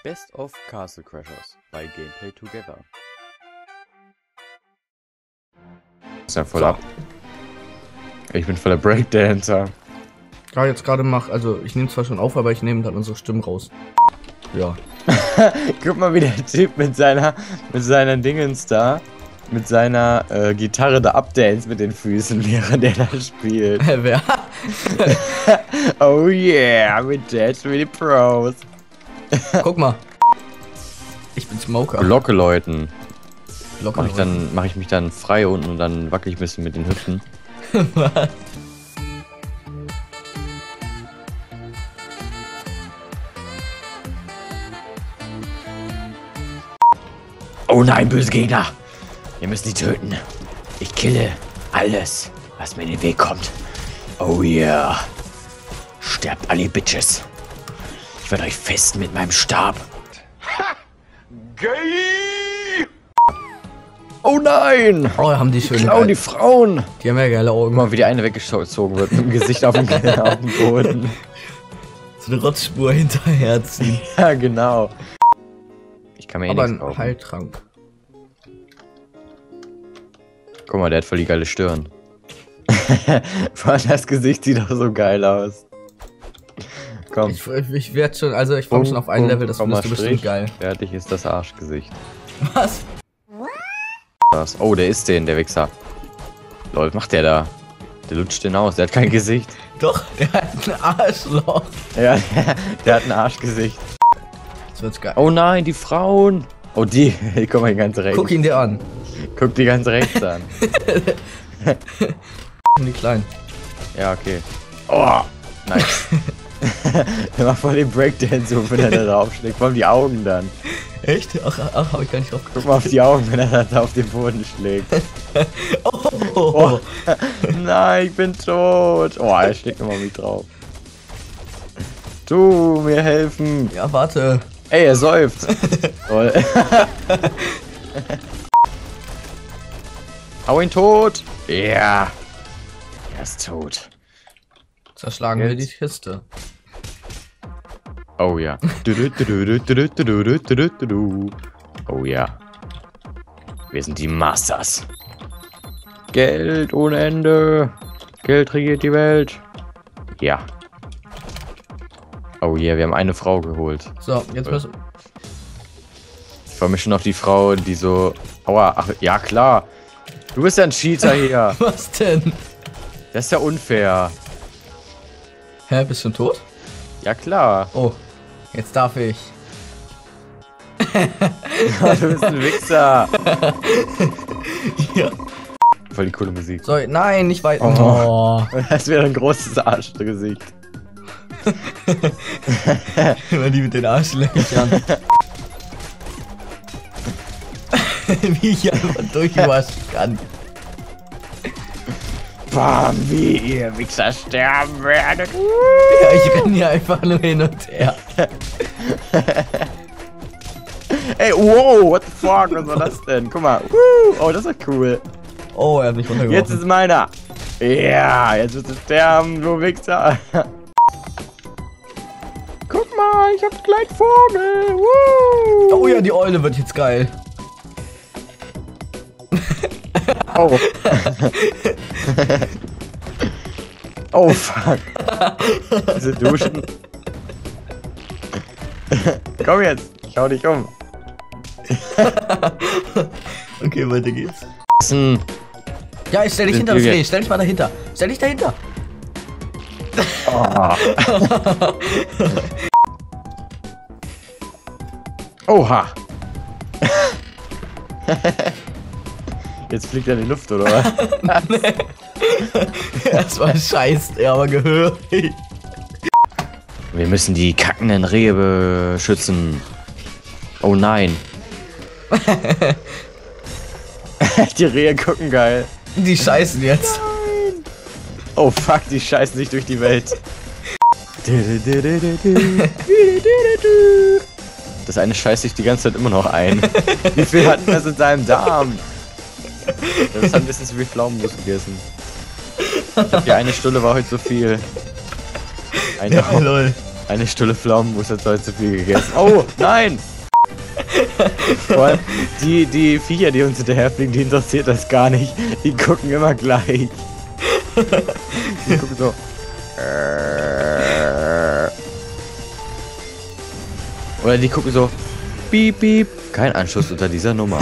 Best of Castle Crashers bei Gameplay Together. Ist ja voll ab. Ich bin voller Breakdancer. Ja, jetzt gerade also ich nehme zwar schon auf, aber ich nehme dann unsere Stimmen raus. Ja. Guck mal, wie der Typ mit seiner Dingens da, mit seiner Gitarre da updance mit den Füßen, während der da spielt. Wer? Oh yeah, we dance with the pros. Guck mal. Ich bin Smoker. Glocke läuten. Glocke Mach ich mich dann frei unten und dann wackel ich ein bisschen mit den Hüften. Was? Oh nein, böse Gegner! Wir müssen die töten. Ich kille alles, was mir in den Weg kommt. Oh yeah. Sterbt alle Bitches. Ich werde euch festen mit meinem Stab. Ha! Geil! Oh nein! Oh, haben die schön. Klauen die Frauen! Die haben ja geile Augen. Guck mal, wie die eine weggezogen wird, mit dem Gesicht auf dem Boden. So eine Rotzspur hinterherziehen. Ja, genau. Ich kann mir eh Aber nichts ein kaufen. Heiltrank. Guck mal, der hat voll die geile Stirn. Vor allem das Gesicht sieht doch so geil aus. Komm. Ich werde schon, also ich komme schon auf ein Level, das findest du bestimmt geil. Fertig ist das Arschgesicht. Was? Was? Oh, der ist der Wichser. Lol, was macht der da? Der lutscht den aus, der hat kein Gesicht. Doch, der hat ein Arschloch. Ja, der hat ein Arschgesicht. Das wird's geil. Oh nein, die Frauen. Oh, die guck mal ganz rechts. Guck ihn dir an. Guck die ganz rechts an. Die Kleinen. Ja, okay. Oh, nice. Der macht voll den Breakdance, wenn er da draufschlägt. Vor allem die Augen dann. Echt? Ach, hab ich gar nicht drauf Guck mal auf die Augen, wenn er da auf den Boden schlägt. Oh. Nein, ich bin tot. Oh, er schlägt nochmal mit drauf. Du, mir helfen. Ja, warte. Ey, er säuft. Toll. Hau ihn tot. Ja. Er ist tot. Zerschlagen wir die Kiste. Oh ja. Oh ja. Wir sind die Masters. Geld ohne Ende. Geld regiert die Welt. Ja. Oh yeah, wir haben eine Frau geholt. So, jetzt müssen. Ich freue mich schon auf die Frau, die so. Aua, ach, ja klar. Du bist ja ein Cheater hier. Was denn? Das ist ja unfair. Hä, bist du schon tot? Ja klar. Oh, jetzt darf ich. Ja, du bist ein Wichser. Ja. Voll die coole Musik. So, nein, nicht weit. Oh. Das wäre ein großes Arschgesicht. Immer die mit den Arschlöchern. Wie ich einfach durchwaschen kann. Bam, wie ihr Wichser sterben werdet. Ja, ich renne hier einfach nur hin und her. Ey, wow, what the fuck, was war das denn? Guck mal. Oh, das ist cool. Oh, er hat mich runtergeworfen. Jetzt ist meiner. Ja, jetzt wirst du sterben, du Wichser. Guck mal, ich hab gleich Vogel. Woo. Oh ja, die Eule wird jetzt geil. Oh. Oh fuck. Diese Duschen. Komm jetzt, ich hau dich um. Okay, weiter geht's. Ja, ich stell dich hinter das Reh. Stell dich mal dahinter. Stell dich dahinter. Oh. Oha. Jetzt fliegt er in die Luft, oder was? Nee. Erstmal scheißt er aber gehörig. Wir müssen die kackenden Rehe beschützen. Oh nein. Die Rehe gucken geil. Die scheißen jetzt. Nein. Oh fuck, die scheißen sich durch die Welt. Das eine scheißt sich die ganze Zeit immer noch ein. Wie viel hat das in seinem Darm? Das hat ein bisschen zu viel Pflaumenmus gegessen. Die eine Stulle war heute so viel. Ja, lol. Eine Stulle Pflaumenmus hat heute zu viel gegessen. Oh, nein! Vor allem die Viecher, die uns hinterherfliegen, die interessiert das gar nicht. Die gucken immer gleich. Die gucken so. Oder die gucken so. Piep, piep. Kein Anschluss unter dieser Nummer.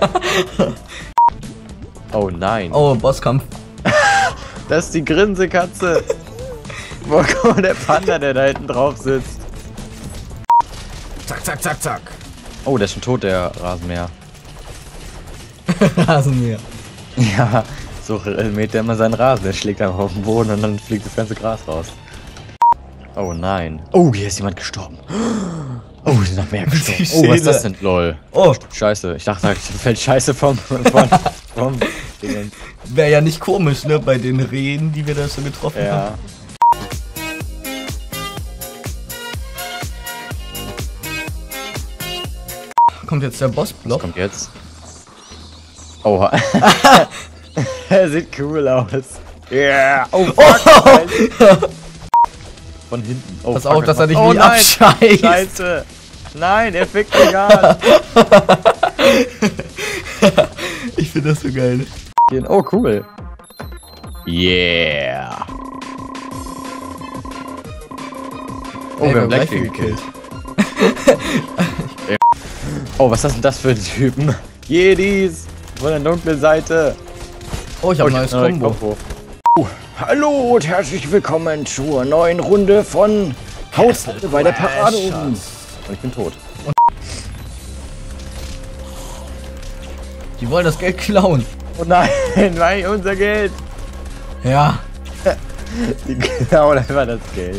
Oh nein. Oh, Bosskampf. Das ist die Grinsekatze. Boah, guck mal, der Panda, der da hinten drauf sitzt. Zack, zack, zack, zack. Oh, der ist schon tot, der Rasenmäher. Rasenmäher. Ja, so mäht der immer seinen Rasen. Der schlägt einfach auf den Boden und dann fliegt das ganze Gras raus. Oh nein. Oh, hier ist jemand gestorben. Oh, die sind noch mehr gestorben. Oh, was ist das denn? Lol. Oh. Scheiße. Ich dachte, da fällt Scheiße vom Dingen. Wäre ja nicht komisch, ne, bei den Rehen, die wir da schon getroffen haben. Ja. Kommt jetzt der Bossblock? Was kommt jetzt? Oha. Er sieht cool aus. Yeah. Oh, fuck. Von hinten. Oh, pass auf, dass er dich nie nie abscheißt. Scheiße. Nein, er fickt mich an. Ich finde das so geil. Ne? Oh, cool. Yeah. Oh, wir haben gleich viel gekillt. Oh, was ist das denn das für ein Typen? Jedis von der dunklen Seite. Oh, ich habe ein neues Kombo. Hallo und herzlich willkommen zur neuen Runde von Haus bei der Parade. Und ich bin tot. Die wollen das Geld klauen. Oh nein, nein, unser Geld. Ja. Die klauen einfach das Geld.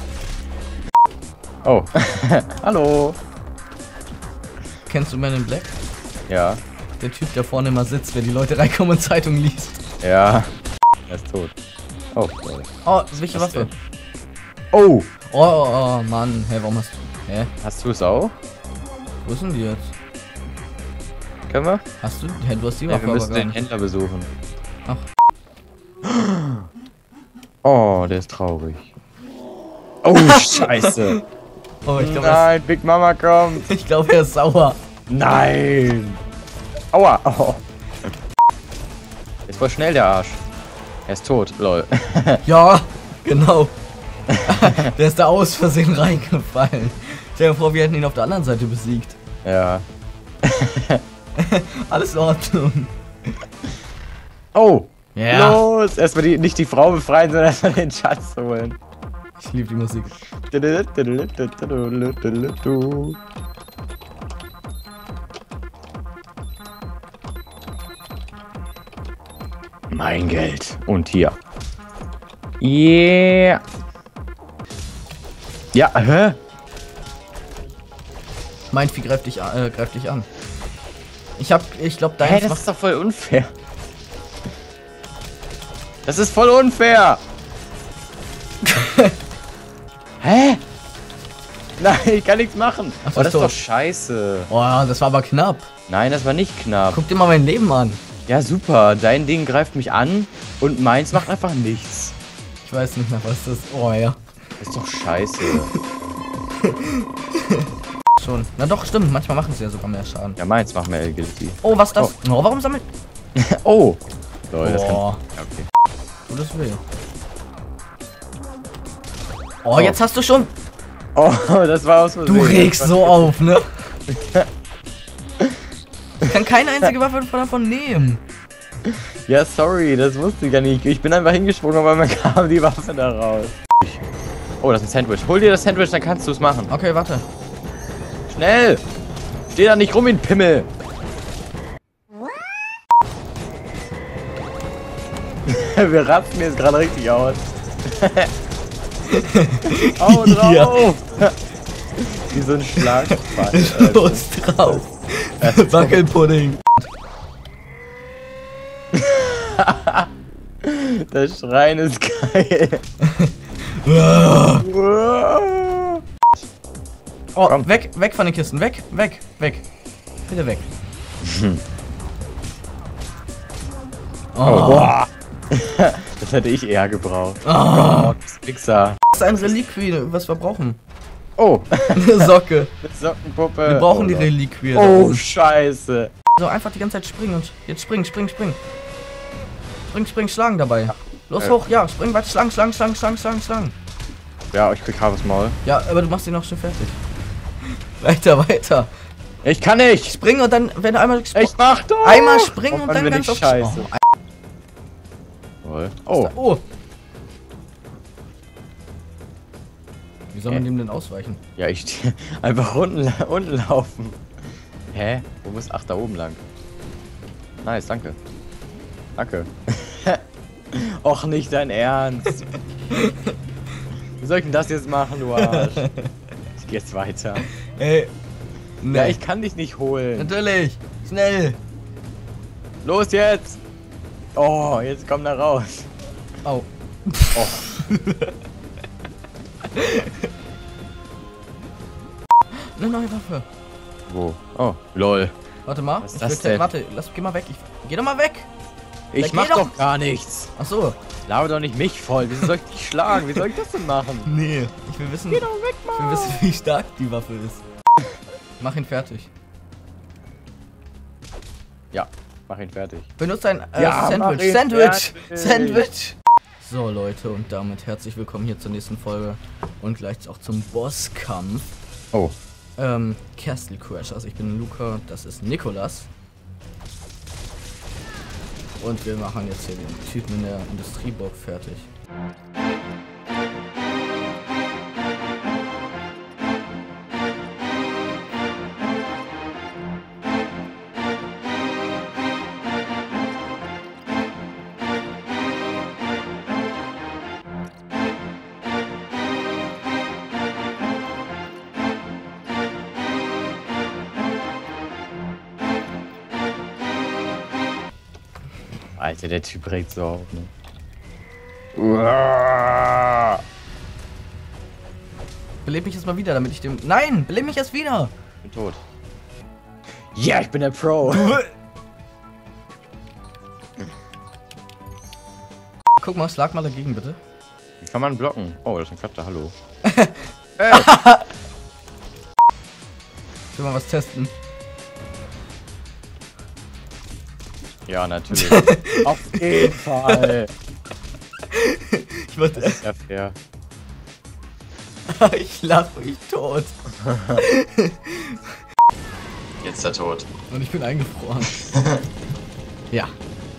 Oh. Hallo. Kennst du Man in Black? Ja. Der Typ, der vorne immer sitzt, wenn die Leute reinkommen und Zeitung liest. Ja. Er ist tot. Oh, sorry. Oh, welche Waffe? Oh. Oh, Mann. Hä, warum hast du... Hä? Hast du es auch? Wo sind die jetzt? Können wir? Hast du? Hä, du hast die Ja, Waffe wir aber müssen gar den nicht. Händler besuchen. Ach. Oh, der ist traurig. Oh, scheiße. Oh, ich glaube, Nein, Big Mama kommt. ich glaube, er ist sauer. Nein. Aua. Oh. Ist voll schnell, der Arsch. Er ist tot, lol. Ja, genau. Der ist da aus Versehen reingefallen. Stell dir vor, wir hätten ihn auf der anderen Seite besiegt. Ja. Alles in Ordnung. Oh. Ja. Los. Erstmal nicht die Frau befreien, sondern erstmal den Schatz holen. Ich liebe die Musik. Mein Geld. Und hier. Yeah. Ja, hä? Mein Vieh greift dich an. Ich glaube, Hä, deins das macht... ist doch voll unfair. Das ist voll unfair. Hä? Nein, ich kann nichts machen. Ach, Oh, das ist tot. doch scheiße. Oh, das war aber knapp. Nein, das war nicht knapp. Guck dir mal mein Leben an. Ja, super. Dein Ding greift mich an und meins macht einfach nichts. Ich weiß nicht mehr, was das ist. Oh, ja. Das ist doch scheiße. Schon. Na doch, stimmt. Manchmal machen sie ja sogar mehr Schaden. Ja, meins macht mehr Agility. Oh, was ist das? Oh, warum sammelt... Oh. Lol, das kann... Oh, Ja, okay. gutes Will. Oh, jetzt hast du schon... Oh, das war aus Versehen. Du regst so auf, ne? Ich kann keine einzige Waffe davon nehmen. Ja, sorry, das wusste ich ja nicht. Ich bin einfach hingesprungen, aber mir kam die Waffe da raus. Oh, das ist ein Sandwich. Hol dir das Sandwich, dann kannst du es machen. Okay, warte. Schnell! Steh da nicht rum wie ein Pimmel! Wir rasten jetzt gerade richtig aus. Au drauf! Wie so ein Schlagball. Los drauf. Wackelpudding. Das Schreien ist geil. Oh, Komm. weg von den Kisten. Weg. Bitte weg. Oh. Das hätte ich eher gebraucht. Oh. Wichser. Das ist ein Reliquie, was wir brauchen. Oh. Eine Socke. Eine Sockenpuppe. Wir brauchen die Reliquie. Oh, scheiße. So, einfach die ganze Zeit springen und jetzt spring. Spring, schlagen dabei. Los, hoch, ja, spring, weiter, schlagen. Ja, ich krieg Haves Maul. Ja, aber du machst ihn noch schon fertig. Weiter. Ich kann nicht. Springen und dann, wenn du einmal Ich mach doch. einmal springen und dann bin ganz ich auf scheiße. Oh. Oh. Wie soll man dem denn ausweichen? Ja, ich einfach unten laufen. Hä? Wo muss? Ach, da oben lang. Nice, danke. Danke. Och, nicht dein Ernst. Wie soll ich denn das jetzt machen, du Arsch? Ich geh jetzt weiter. Ey. Nee. Ja, ich kann dich nicht holen. Natürlich. Schnell. Los jetzt. Oh, jetzt komm da raus. Au. Oh. Eine neue Waffe. Wo? Oh, lol. Warte mal. Was ist das denn? Warte, geh mal weg. Geh doch mal weg. Ich mach doch gar nichts. Ach so. Laber doch nicht mich voll. Wieso soll ich dich schlagen? Wie soll ich das denn machen? Nee. Ich will wissen, Geh doch weg, Mann. ich will wissen, wie stark die Waffe ist. Mach ihn fertig. Ja, mach ihn fertig. Benutzt ein Ja, mach ihn Sandwich. fertig. Sandwich. So Leute, und damit herzlich willkommen hier zur nächsten Folge und gleich auch zum Bosskampf. Oh. Castle Crashers. Ich bin Luca, das ist Nikolas. Und wir machen jetzt hier den Typen in der Industrieburg fertig. Alter, der Typ regt so auf, ne? Uah. Beleb mich jetzt mal wieder, damit ich dem... Nein! Beleb mich erst wieder! Ich bin tot. Ja, ich bin der Pro. Guck mal, schlag mal dagegen, bitte. Wie kann man blocken? Oh, das ist ein Klappter, hallo. Ich will mal was testen. Ja, natürlich. Auf jeden Fall. Ich wollte... Das ist ja fair. Ich lach mich tot. Jetzt ist er tot. Und ich bin eingefroren. Ja.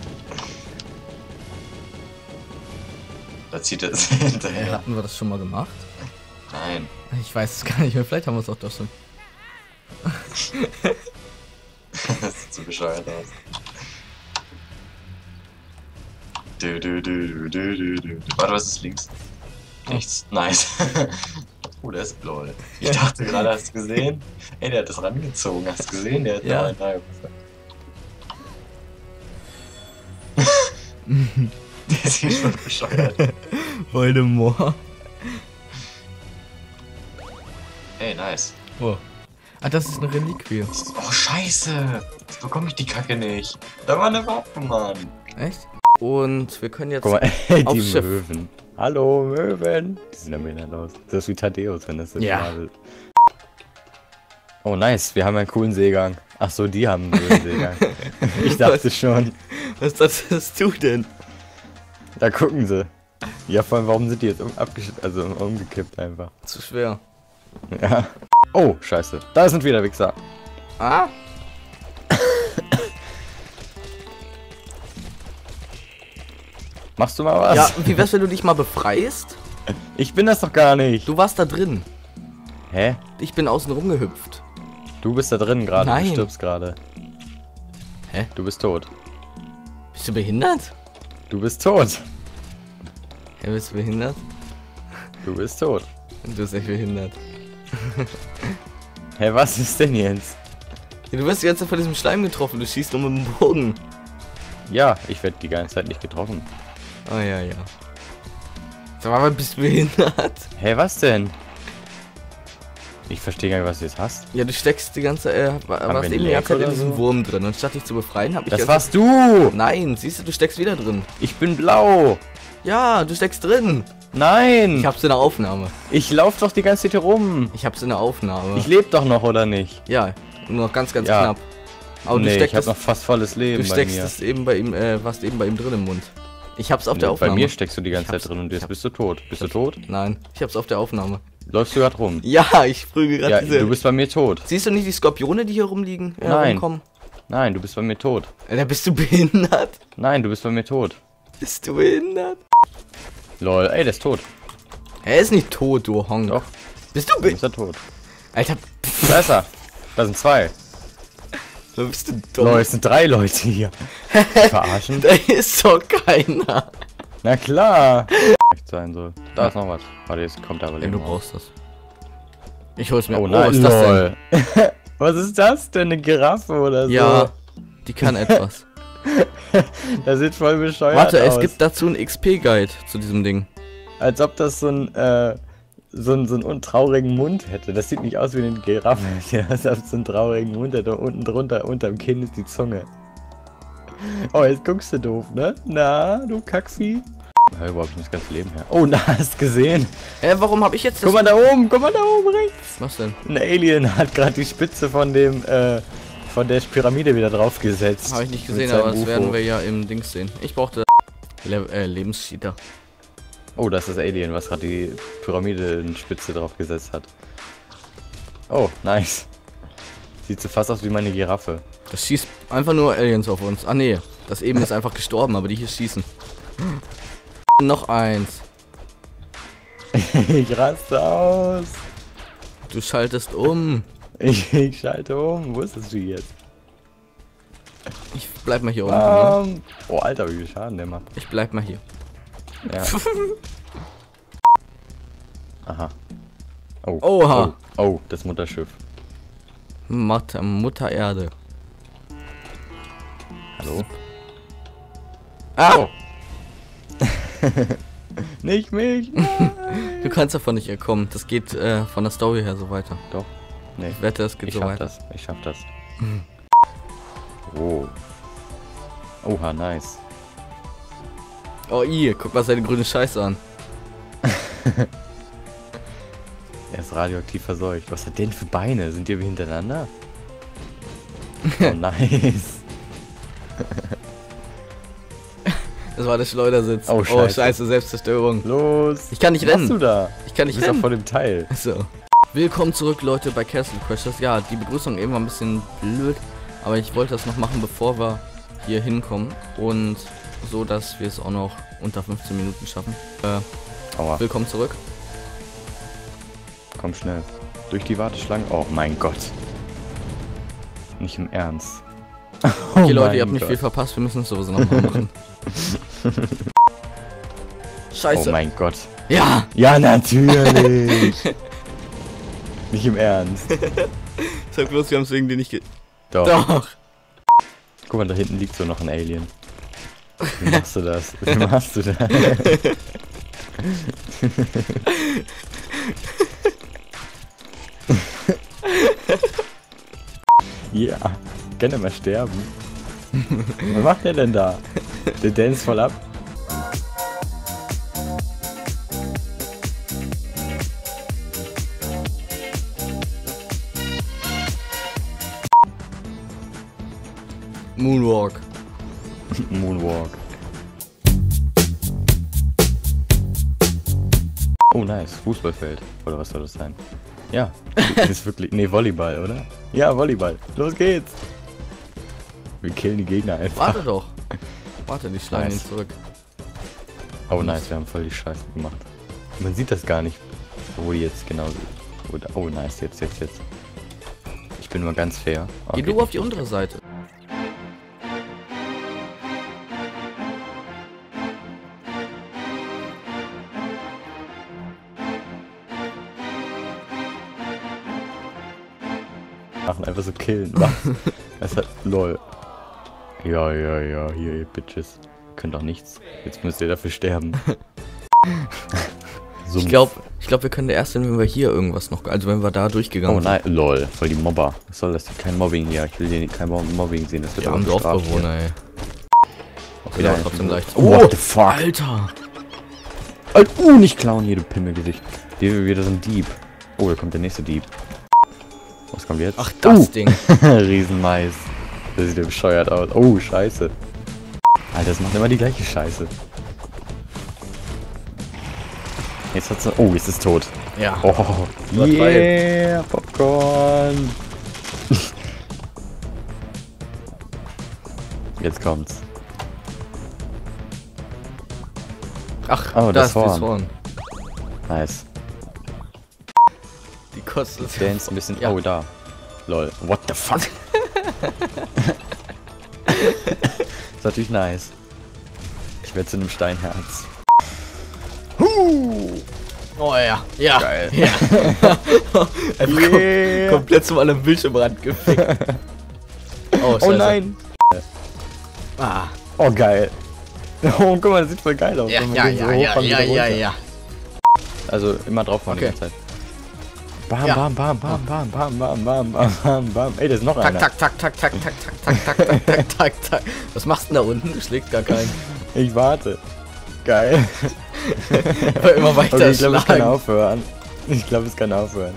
Da zieht er es hinterher. Hatten wir das schon mal gemacht? Nein. Ich weiß es gar nicht mehr. Vielleicht haben wir es auch doch schon. Das sieht so bescheuert aus. Warte, was ist links? Nichts. Nice. Oh, der ist lol. Ich dachte gerade, hast du gesehen? Ey, der hat das rangezogen. Hast du gesehen? Der hat Ja. da einen Der sieht schon bescheuert. Voldemort. Ey, nice. Oh. Ah, das ist eine Reliquie. Oh, scheiße. Jetzt bekomme ich die Kacke nicht. Da war eine Waffe, Mann. Echt? Und wir können jetzt Guck mal, ey, die aufs Schiff. Möwen. Hallo, Möwen. Die sind am Ende los. Das ist wie Thaddeus, wenn das so Ja. schnabelt. Oh, nice. Wir haben einen coolen Seegang. Ach so, die haben einen coolen Seegang. Ich dachte schon. Was dachtest du denn? Da gucken sie. Ja, vor allem, warum sind die jetzt umgekippt einfach? Zu schwer. Ja. Oh, scheiße. Da sind wieder Wichser. Ah? Machst du mal was? Ja, wie wär's, wenn du dich mal befreist? Ich bin das doch gar nicht. Du warst da drin. Hä? Ich bin außen rumgehüpft. Du bist da drin gerade. Nein. Du stirbst gerade. Hä? Du bist tot. Bist du behindert? Du bist tot. Hä, bist du behindert? Du bist tot. Du bist echt behindert. Hä, was ist denn jetzt? Ja, du wirst die ganze Zeit von diesem Schleim getroffen. Du schießt um den Bogen. Ja, ich werde die ganze Zeit nicht getroffen. Oh ja, ja. Sag mal, bist du behindert? Hä, was denn? Ich verstehe gar nicht, was du jetzt hast. Ja, du steckst die ganze warst wir eben die ganze Zeit Lag in oder diesem so? Wurm drin. Und statt dich zu befreien, hab ich Das jetzt- warst du! Nein, siehst du, du steckst wieder drin. Ich bin blau! Ja, du steckst drin. Nein! Ich hab's in der Aufnahme. Ich lauf doch die ganze Zeit hier rum. Ich hab's in der Aufnahme. Ich lebe doch noch, oder nicht? Ja, nur noch ganz Ja. knapp. Aber Nee, du ich hab steckst noch fast volles Leben du bei steckst mir. es eben bei ihm, warst eben bei ihm drin im Mund. Ich hab's auf der Nee, Aufnahme. bei mir steckst du die ganze Ich hab's- Zeit drin und jetzt ich bist du tot. Bist du tot? Nein, ich hab's auf der Aufnahme. Läufst du gerade rum? Ja, ich prüge gerade Ja, diese... du bist bei mir tot. Siehst du nicht die Skorpione, die hier rumliegen? Nein. Rumkommen? Nein, du bist bei mir tot. Da bist du behindert. Nein, du bist bei mir tot. Bist du behindert? Lol, ey, der ist tot. Er ist nicht tot, du Honk. Doch, Bist du du behindert? bist er tot. Alter, Da ist er. Da sind zwei. bist du dumm? Lol, es sind 3 Leute hier. Verarschen? Da ist doch keiner. Na klar. Echt sein soll. Da ist noch was. Warte, jetzt kommt aber Ey, Leben du raus. brauchst das. Ich hol's mir. Oh nein, was ist das denn? lol. Was ist das denn? Eine Giraffe oder so? Ja, die kann etwas. Das sieht voll bescheuert Warte, aus. es gibt dazu einen XP-Guide zu diesem Ding. Als ob das so einen untraurigen Mund hätte. Das sieht nicht aus wie eine Giraffe. Ja, als ob es so einen traurigen Mund hätte. Unten drunter, unterm Kinn ist die Zunge. Oh, jetzt guckst du doof, ne? Na, du Kackvieh. Ja, überhaupt nicht das ganze Leben her. Oh, na, hast gesehen? Warum habe ich jetzt das... Guck mal da oben rechts. Was denn? Ein Alien hat gerade die Spitze von dem, von der Pyramide wieder draufgesetzt. Habe ich nicht Mit gesehen, seinem aber das UFO. werden wir ja im Dings sehen. Ich brauchte Lebenscheater. Oh, das ist das Alien, was gerade die Pyramidenspitze draufgesetzt hat. Oh, nice. Sieht so fast aus wie meine Giraffe. Das schießt einfach nur Aliens auf uns. Ah nee, das eben ist einfach gestorben, aber die hier schießen. Noch eins. Ich raste aus. Du schaltest um. Ich schalte um. Wo ist das G jetzt? Ich bleib mal hier unten. Ne? Oh, Alter, wie viel Schaden der macht. Ich bleib mal hier. Ja. Aha. Oh. Oha. Oh, oh, das Mutterschiff. Mutter Erde. Hallo? Ah! Oh. Nicht mich. Du kannst davon nicht entkommen. Das geht von der Story her so weiter. Doch. Nee. Ich wette, das geht Ich so schaff weiter. das. Ich schaff das. Oh. Oha, nice. Oh, guck mal seine grüne Scheiße an. Er ist radioaktiv verseucht. Was hat der denn für Beine? Sind die wie hintereinander? Oh, nice. Das war der Schleudersitz. Oh, Oh, Scheiße. scheiße, Selbstzerstörung. Los. Ich kann nicht Was rennen. machst du da? Ich kann nicht Du bist doch rennen. vor dem Teil. So. Willkommen zurück, Leute, bei Castle Crashers. Ja, die Begrüßung eben war ein bisschen blöd, aber ich wollte das noch machen, bevor wir hier hinkommen. Und so, dass wir es auch noch unter 15 Minuten schaffen. Aua. Willkommen zurück. Komm schnell. Durch die Warteschlange. Oh mein Gott. Nicht im Ernst. Okay, Leute, ihr mein habt nicht Gott. viel verpasst, wir müssen es sowieso nochmal machen. Scheiße. Oh mein Gott. Ja! Ja, natürlich. Nicht im Ernst. Sag bloß, wir haben es irgendwie nicht Doch. Doch! Guck mal, da hinten liegt so noch ein Alien. Wie machst du das? Wie machst du das? Ja, kann er mal sterben. Was macht der denn da? Der dance voll ab. Moonwalk. Moonwalk. Oh nice, Fußballfeld. Oder was soll das sein? Ja, das ist wirklich... Nee, Volleyball, oder? Ja, Volleyball. Los geht's. Wir killen die Gegner einfach. Warte doch. Warte, die schlagen Nice. ihn zurück. Oh nice, wir haben voll die Scheiße gemacht. Man sieht das gar nicht, wo die jetzt genau sind. Oh nice, jetzt. Ich bin mal ganz fair. Geh Okay. du auf die untere Seite. Machen einfach so killen. Was? Es hat... LOL. Ja, hier, ihr Bitches. Könnt doch nichts. Jetzt müsst ihr dafür sterben. So Ich glaube, wir können der Erste, wenn wir hier irgendwas noch... Also wenn wir da durchgegangen Oh nein, lol, voll die Mobber. Was soll das hier? Kein Mobbing hier. Ich will hier kein Mobbing sehen. Das wird Wir aber haben bestraft Dorfbewohner, ey. hier. Wieder trotzdem leicht. Oh, what the fuck? Alter! Nicht klauen hier, du Pimmelgesicht. Hier wieder so ein Dieb. Oh, da kommt der nächste Dieb. Was kommt jetzt? Ach, das Ding. Riesenmais. Das sieht ja bescheuert aus. Oh, scheiße. Alter, das macht immer die gleiche Scheiße. Jetzt hat's... Oh, jetzt ist es tot. Ja. Oh, yeah, Popcorn. Jetzt kommt's. Ach, Oh, das das ist das Horn. Horn. Nice. Die kostet... Dance ein bisschen... Ja. Oh, da. Lol. What the fuck? Ist natürlich nice. Ich werde zu einem Steinherz. Oh ja. Ja. Geil. Ja. Einfach Yeah. komplett zum anderen Bildschirmrand gefickt. Oh, Oh Scheiße. nein. Ah. Oh, geil. Oh, guck mal, das sieht voll geil aus. Ja, wenn man ja, den so ja, ja, hochfahren ja, wieder ja, runter. ja. Also immer drauf fahren Okay. die ganze Zeit. Bam, Ja. bam, bam, bam, bam, bam, bam, bam, bam, bam, bam. Ey, da ist noch Tak, einer. tak, tak, tak, tak, tak, tak, tak, tak, tak, tak, tak, tak. Was machst du denn da unten? Du schlägst gar keinen. Ich warte. Geil. Aber immer weiter Okay, ich glaube, es kann schlagen. aufhören. Ich glaube, es kann aufhören.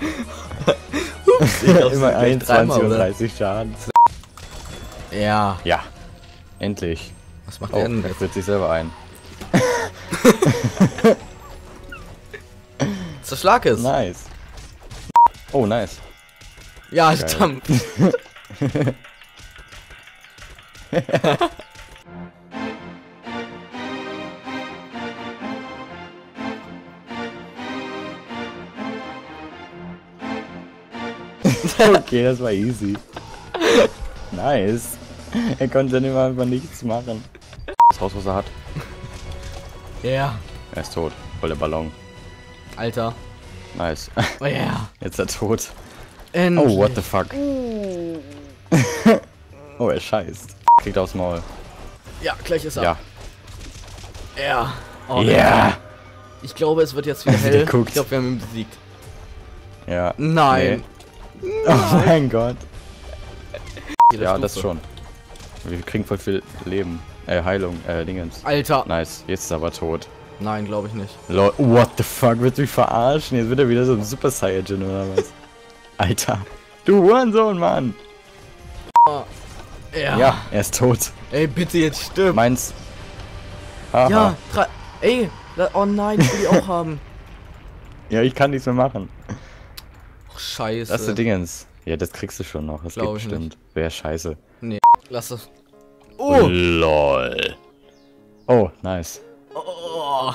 Ich glaub, Immer es sind gleich 21 dreimal, und oder? 30 Schaden. Ja. Ja. Endlich. Was macht Oh, er denn er jetzt? friert sich selber ein. Der Schlag ist. Nice. Oh, nice. Ja, Geil. stammt. Okay, das war easy. Nice. Er konnte dann immer einfach nichts machen. Das Haus, was er hat. Ja. Er ist tot. Voll der Ballon. Alter. Nice. Oh ja. Jetzt ist er tot. Endlich. Oh, what the fuck. Oh, er scheißt. Kriegt aufs Maul. Ja, gleich ist er. Ja. Ja. Oh, Ja. Ich glaube, es wird jetzt wieder Wie der hell. guckt. Ich glaube, wir haben ihn besiegt. Ja. Nein. Nee. Oh mein Gott. Jede Ja, Stufe. das schon. Wir kriegen voll viel Leben. Heilung, Dingens. Alter. Nice. Jetzt ist er aber tot. Nein, glaube ich nicht. Lol, what the fuck? Willst du mich verarschen? Jetzt wird er wieder so ein Super Saiyajin oder was? Alter. Du Hurensohn, Mann. Ja. Ja, er ist tot. Ey, bitte jetzt stirb. Meins. Aha. Ja, ey. Oh nein, ich will die auch haben. Ja, ich kann nichts mehr machen. Oh, scheiße. Das ist der Dingens. Ja, das kriegst du schon noch. Das geht Glaub ich bestimmt. Wäre scheiße. Lass das. Oh. Lol. Oh, nice. Oh.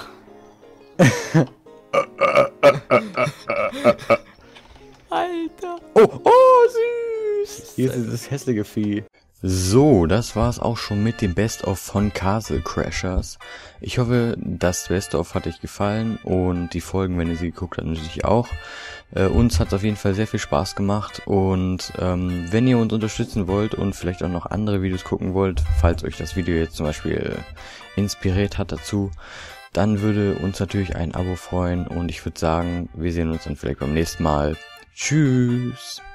Alter. Oh, süß. Hier ist dieses hässliche Vieh. So, das war's auch schon mit dem Best-of von Castle Crashers. Ich hoffe, das Best-of hat euch gefallen und die Folgen, wenn ihr sie geguckt habt, natürlich auch. Uns hat auf jeden Fall sehr viel Spaß gemacht und wenn ihr uns unterstützen wollt und vielleicht auch noch andere Videos gucken wollt, falls euch das Video jetzt zum Beispiel inspiriert hat dazu, dann würde uns natürlich ein Abo freuen und ich würde sagen, wir sehen uns dann vielleicht beim nächsten Mal. Tschüss!